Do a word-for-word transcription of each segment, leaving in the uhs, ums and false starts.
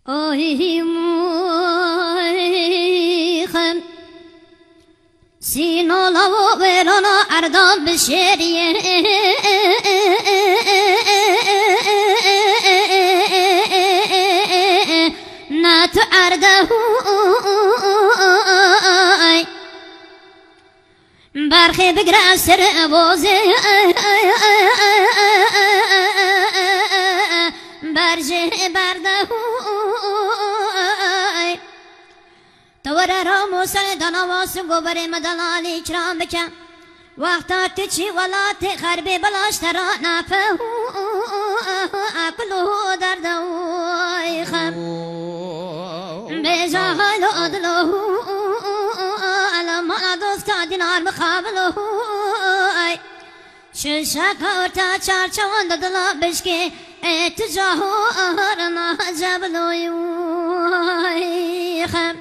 آهی مویخم سینالا و ویرانا ارداب بشریه ناتو ارده برخی بگره سر بازه برجه برده توره را موسل دنواس گوبر مدلالی کرام بکن وقتا تچی ولات خربی بلاش ترا نفه اکلو دردوی خم بیجا حال عدلو علمان دوستا دینار مخابلو ششک ورتا چار چوان ددلا بشکی اتجاهو آرنا جبلوی خم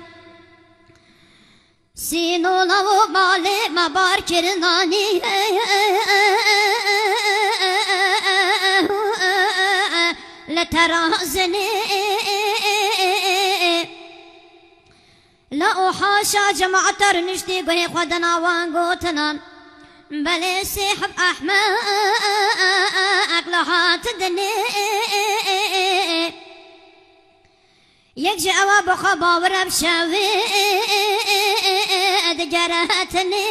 سینولا و باله مبار کرنانی لترازنی لا حاشا جماعت رنشتی گوه خودنا وانگوتنان بله سیحب احمق لحات دنی یک جواب خباور بشوی دجراتني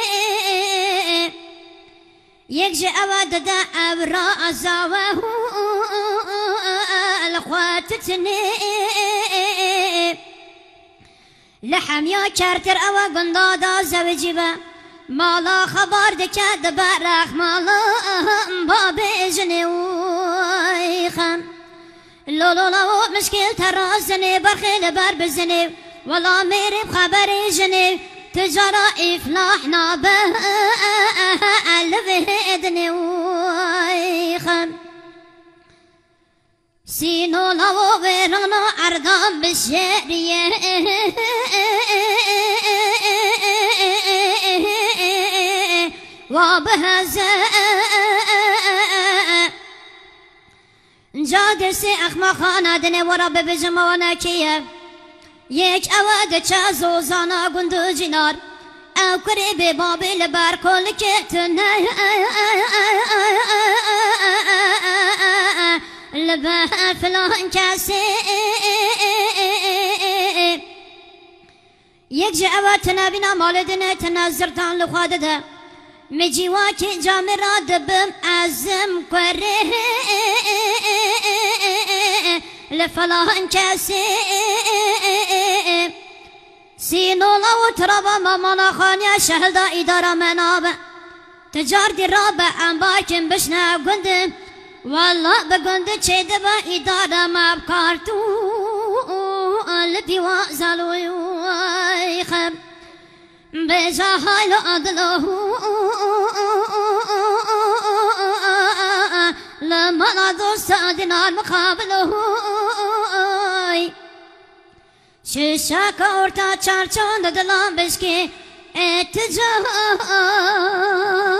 يكجي أود دا أبرا أزاوه الأخواتتني لحم يا كارتر أوا قندادا زوجي با مالا خبر دكا دبارخ مالا بابي جني ويخم لولو لو مشكل ترازني برخي لبر بزني والله ميري بخبري جني تجارة إفلاحنا به الفهدني ويخم سينو لو غيرنا عرضان بالشعرية وبهذا جادسي أخما خانا دني ورب بجمعنا كيف یک اواد چازو زانا گندو جنار او کری به بابی لبر کل کتنه لبر فلان کسی یک جا اواد تنابینا مالدنه تنظرتان لخواده ده مجیوا که جامع را دبم ازم کره لفلان کسی سینولا و ترابا مامانا خانیا شهلدا اداره منابع تجار دی رابع انبار کن بشنا گندم والله بگند چه دبا اداره مبکارتو لبی وازالوی ویخم بجا حال عدلو لما دوستا دینار مقابلو ششاک ورتا چار چوند دلان بشکی اتجاه